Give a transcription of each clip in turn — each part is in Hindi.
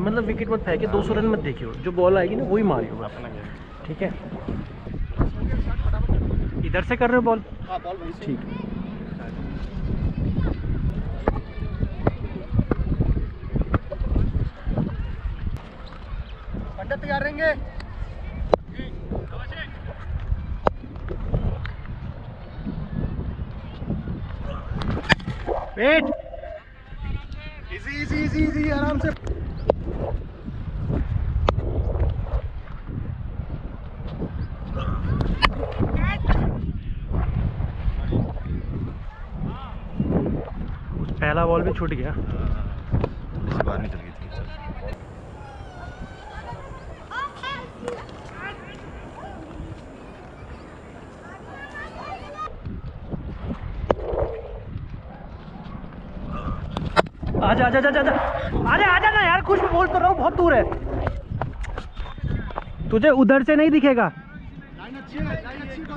मतलब विकेट मत फेंके, 200 रन मत देखियो, जो बॉल आएगी ना वही मारियो बस, ठीक है। इधर से कर रहे हो बॉल? हाँ बॉल वहीं से। ठीक है। पंडित तैयार रहेंगे। Wait, easy easy easy easy, आराम से। पहला बॉल भी छूट गया। इस बार निकल गई थी। आजा आजा आजा आजा आजा आजा ना यार, कुछ बोल तो रहा हूँ, बहुत दूर है, तुझे उधर से नहीं दिखेगा। लाइन अच्छी है, लाइन अच्छी है।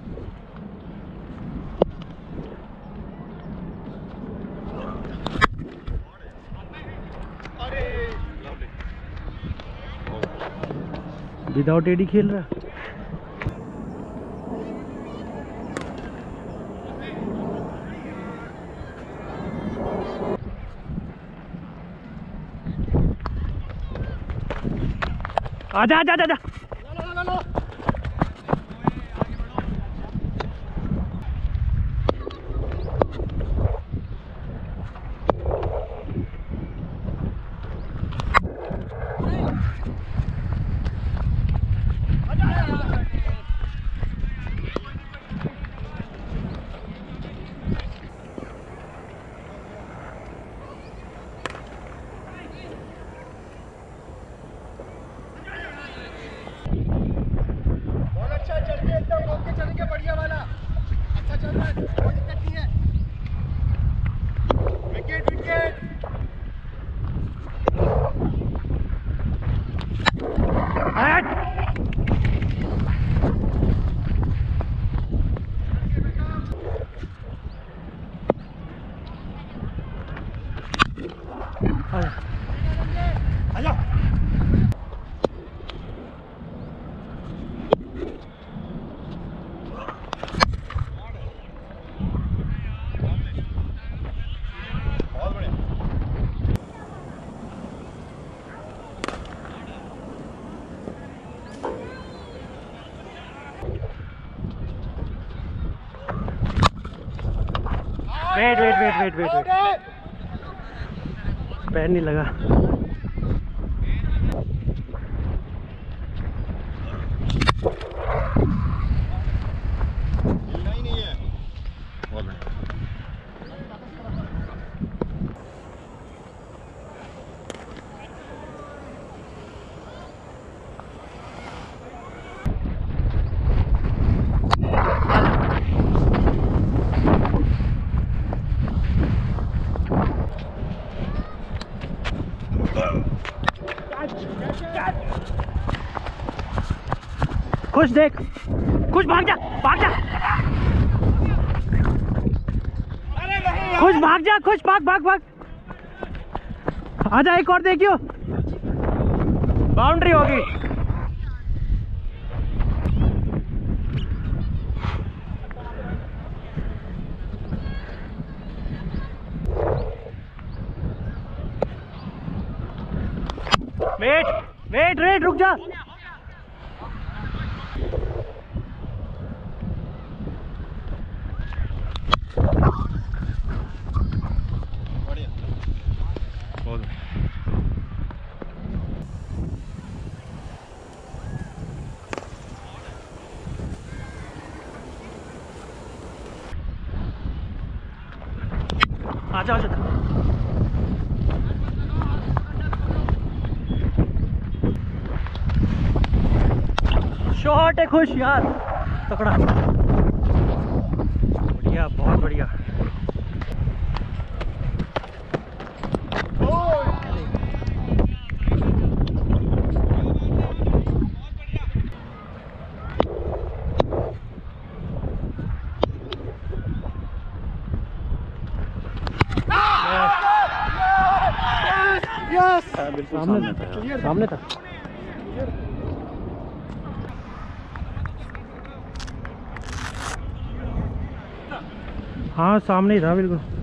विदाउट एडी खेल रहा है। आजा आजा आजा, बढ़िया वाला, अच्छा चल रहा है, कोई दिक्कत नहीं है। Wicket wicket. Wait wait wait wait wait wait, पैर नहीं लगा। नहीं है। खुश देख, खुश भाग जा, भाग जा, खुश भाग जा, खुश भाग भाग भाग, आजा, एक और देखियो, बाउंड्री होगी। वेट वेट वेट, रुक जा। आजा आजा, शॉट है, खुश यार, तकड़ा, बढ़िया, बहुत बढ़िया। यस बिल्कुल सामने था यार। सामने था। हाँ सामने ही था बिल्कुल।